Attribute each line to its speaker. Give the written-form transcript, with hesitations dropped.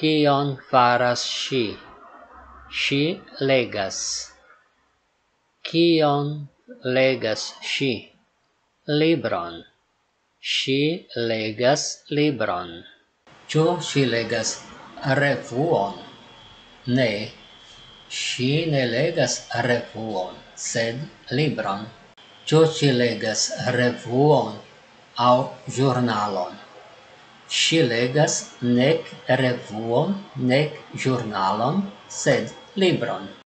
Speaker 1: Kion faras ŝi? Ŝi legas. Kion legas ŝi? Libron. Ŝi legas libron. Ĉu ŝi legas revuon? Ne, ŝi ne legas revuon, sed libron. Ĉu ŝi legas revuon aŭ ĵurnalon? Ŝi legas nek revuon, nek ĵurnalon, sed libron.